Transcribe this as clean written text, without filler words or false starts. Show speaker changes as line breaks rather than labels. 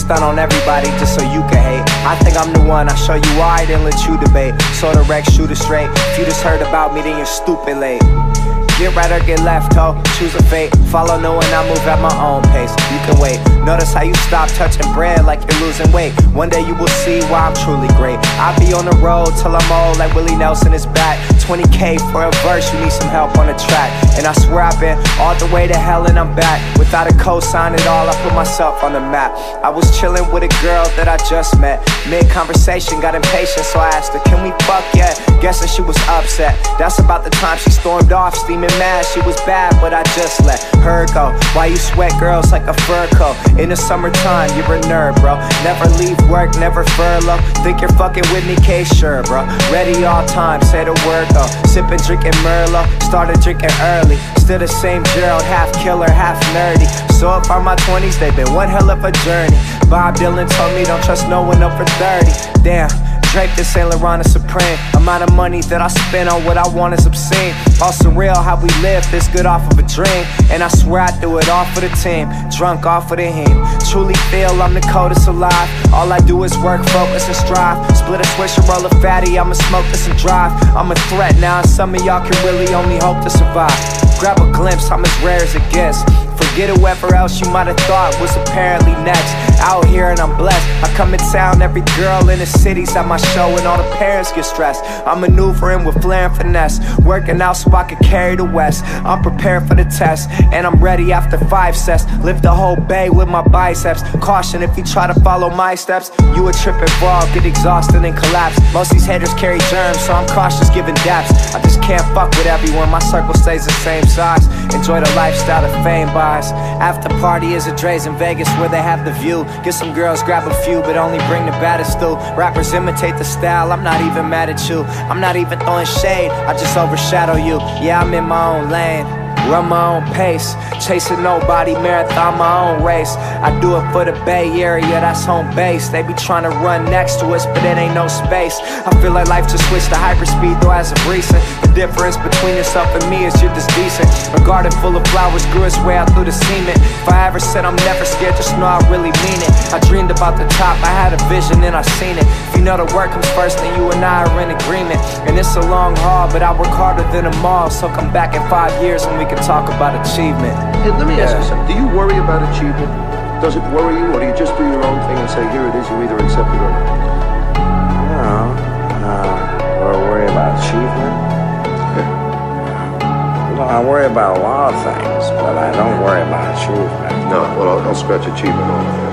stunt on everybody just so you can hate. I think I'm the one, I show you why, then let you debate. Sorta wreck, shoot it straight. If you just heard about me, then you're stupid late. Get right or get left, ho, choose a fate. Follow no one, I move at my own pace. You can wait, notice how you stop touching bread like you're losing weight. One day you will see why I'm truly great. I'll be on the road till I'm old like Willie Nelson is back. 20K for a verse, you need some help on the track. And I swear I've been all the way to hell and I'm back. Without a cosign at all, I put myself on the map. I was chilling with a girl that I just met. Mid-conversation, got impatient, so I asked her, can we fuck yet? Guessing she was upset. That's about the time she stormed off, steaming mad. She was bad, but I just let her go. Why you sweat girls like a fur coat? In the summertime, you're a nerd, bro. Never leave work, never furlough. Think you're fucking with me, K, sure, bro. Ready all time, say the word though. Sipping, drinking Merlot, started drinking early. Still the same Gerald, half killer, half nerdy. So far my 20s, they've been one hell of a journey. Bob Dylan told me don't trust no one over 30. Damn, Drake to Saint Laurent is supreme. Amount of money that I spend on what I want is obscene. All surreal how we live this good off of a dream. And I swear I do it all for the team, drunk off of the heme. Truly feel I'm the coldest alive. All I do is work, focus and strive. Split a switch and roll a fatty, I'ma smoke this and drive. I'm a threat now and some of y'all can really only hope to survive. Grab a glimpse, I'm as rare as it gets. Forget whoever else you might have thought was apparently next. Out here and I'm blessed. I come in town, every girl in the city's at my show and all the parents get stressed. I'm maneuvering with flair and finesse, working out so I can carry the West. I'm prepared for the test and I'm ready after 5 sets. Lift the whole bay with my biceps. Caution if you try to follow my steps, you a trip and fall, get exhausted and collapse. Most these haters carry germs, so I'm cautious giving daps. I just can't fuck with everyone, my circle stays the same size. Enjoy the lifestyle that fame buys. After party is a Dre's in Vegas where they have the view. Get some girls, grab a few, but only bring the baddest through. Rappers imitate the style, I'm not even mad at you. I'm not even throwing shade, I just overshadow you. Yeah, I'm in my own lane, run my own pace, chasing nobody, marathon my own race. I do it for the Bay Area, that's home base. They be trying to run next to us, but it ain't no space. I feel like life just switched to hyperspeed, though as of recent. The difference between yourself and me is you're just decent. A garden full of flowers grew its way out through the cement. If I ever said I'm never scared, just know I really mean it. I dreamed about the top, I had a vision and I seen it. If you know the work comes first, then you and I are in agreement. And it's a long haul, but I work harder than them all. So come back in 5 years and we can talk about achievement.
Hey, let me ask you something. Do you worry about achievement? Does it worry you, or do you just do your own thing and say, here it is, you either accept it or not?
Do I worry about achievement? No, I worry about a lot of things, but I don't worry about achievement.
No, well, I'll scratch achievement off.